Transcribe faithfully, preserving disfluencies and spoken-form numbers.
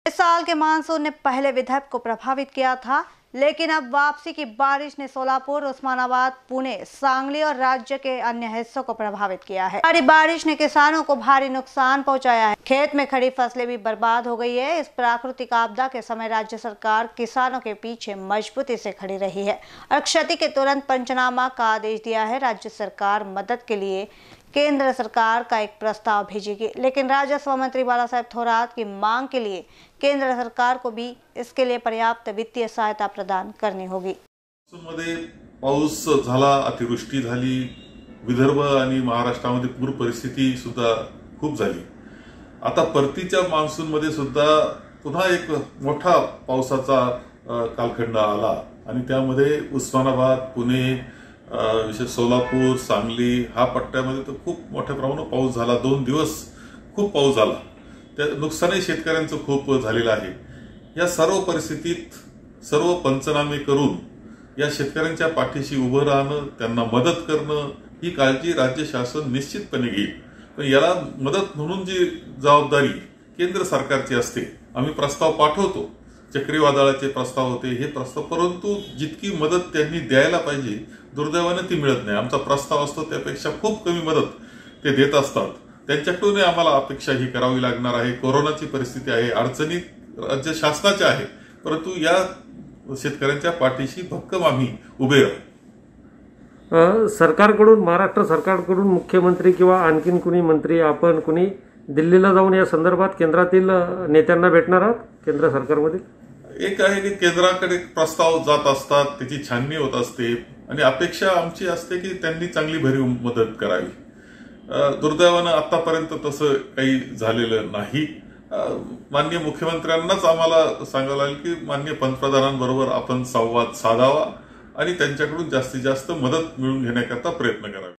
इस साल के मानसून ने पहले विदर्भ को प्रभावित किया था, लेकिन अब वापसी की बारिश ने सोलापुर, उस्मानाबाद, पुणे, सांगली और राज्य के अन्य हिस्सों को प्रभावित किया है। भारी बारिश ने किसानों को भारी नुकसान पहुंचाया है। खेत में खड़ी फसलें भी बर्बाद हो गई है। इस प्राकृतिक आपदा के समय राज्य सरकार किसानों के पीछे मजबूती से खड़ी रही है और क्षति के तुरंत पंचनामा का आदेश दिया है। राज्य सरकार मदद के लिए केंद्र सरकार का एक प्रस्ताव भेजेगी, लेकिन राजस्व मंत्री बालासाहेब थोरात की मांग के लिए केंद्र सरकार को भी इसके लिए पर्याप्त वित्तीय सहायता प्रदान करनी होगी। मध्ये पाऊस झाला, अतिवृष्टी झाली, विदर्भ आणि महाराष्ट्रामध्ये पूर परिस्थिती सुद्धा खूप झाली। आता परतीच्या मान्सून मध्ये सुद्धा पुन्हा एक मोठा पावसाचा कालखंड आला आणि त्यामध्ये उस्मानाबाद, पुणे, विशेष सोलापूर, सांगली हा पट्ट्यामध्ये तर खूप मोठ्या प्रमाणात पाऊस झाला। दोन दिवस खूप पाऊस झाला, त्या नुकसानही शेतकऱ्यांचं खूप झालेलं आहे। या सर्व परिस्थितीत सर्व पंचनामे करून या शेतकऱ्यांच्या पाठीशी उभं राहणं, त्यांना मदत करणं ही काळजी राज्य शासन निश्चितपणे घेईल। पण याला मदत म्हणून जी जबाबदारी केंद्र सरकारची असते, आम्ही प्रस्ताव पाठवतो, चक्रीवादळाचे प्रस्ताव होते, हे प्रस्ताव, परंतु जितकी मदत त्यांनी द्यायला पाहिजे दुर्दैवाने ती मिळत नाही। आमचा प्रस्ताव असतो त्यापेक्षा खूप कमी मदत ते देत असतात। त्यांच्याकडून आम्हाला अपेक्षा ही करावी लागणार आहे। कोरोनाची परिस्थिती आहे, अडचणी राज्य शासनाच्या आहे, परंतु या शेतकऱ्यांच्या पाठीशी भक्कम आम्ही उभे राहू। सरकारकडून, महाराष्ट्र सरकारकडून मुख्यमंत्री किंवा आणखीन कुणी मंत्री, आपण कुणी दिल्लीला जाऊन या संदर्भात केंद्रातील नेत्यांना भेटणार आहात? केंद्र सरकारमध्ये एक आहे की केंद्राकडे प्रस्ताव जात असतात, त्याची छाननी होत असते आणि अपेक्षा आमची असते की त्यांनी चांगली भरीव मदत करावी। दुर्दैवानं आतापर्यंत तसं काही झालेलं नाही। माननीय मुख्यमंत्र्यांनाच आम्हाला सांगावं लागेल की माननीय पंतप्रधानांबरोबर आपण संवाद साधावा आणि त्यांच्याकडून जास्तीत जास्त मदत मिळवून घेण्याकरता प्रयत्न करावे।